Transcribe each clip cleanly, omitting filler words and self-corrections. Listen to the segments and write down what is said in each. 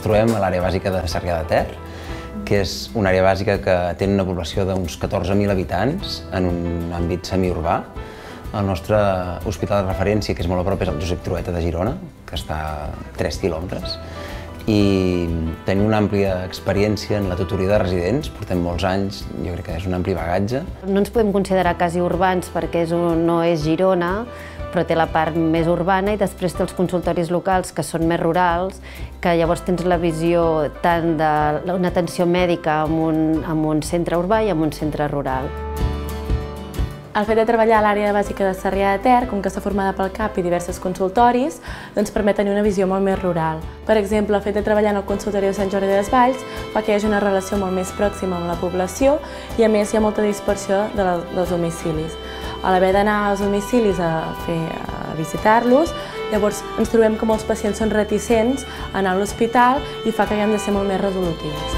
trobem a l'àrea bàsica de Sarrià de Ter, que és una àrea bàsica que té una població d'uns 14.000 habitants en un àmbit semiurbà. El nostre hospital de referència, que és molt a prop, és el Josep Trueta de Girona, que està a 3 quilòmetres. I tenim una àmplia experiència en la tutoria de residents, portem molts anys, jo crec que és un ampli bagatge. No ens podem considerar quasi urbans perquè no és Girona, però té la part més urbana i després té els consultoris locals que són més rurals, que llavors tens la visió tant d'una atenció mèdica en un centre urbà i en un centre rural. El fet de treballar a l'àrea bàsica de Sarrià de Ter, com que està formada pel CAP i diversos consultoris, doncs permet tenir una visió molt més rural. Per exemple, el fet de treballar en el consultori de Sant Jordi Desvalls fa que hi hagi una relació molt més pròxima amb la població i a més hi ha molta dispersió dels domicilis. A l'haver d'anar als domicilis a visitar-los, llavors ens trobem que molts pacients són reticents a anar a l'hospital i fa que haguem de ser molt més resolutius.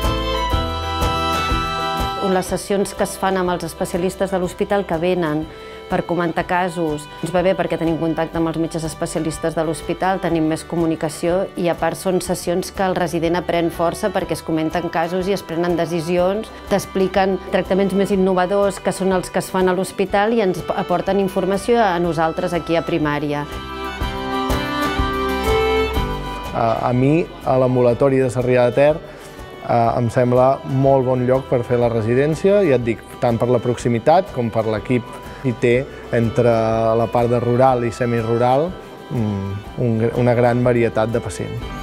Les sessions que es fan amb els especialistes de l'hospital que venen per comentar casos ens va bé perquè tenim contacte amb els metges especialistes de l'hospital, tenim més comunicació i a part són sessions que el resident aprèn força perquè es comenten casos i es prenen decisions, t'expliquen tractaments més innovadors que són els que es fan a l'hospital i ens aporten informació a nosaltres aquí a primària. A mi, a l'ambulatori de Sarrià de Ter, em sembla molt bon lloc per fer la residència, ja et dic, tant per la proximitat com per l'equip que hi té entre la part de rural i semirural una gran varietat de pacients.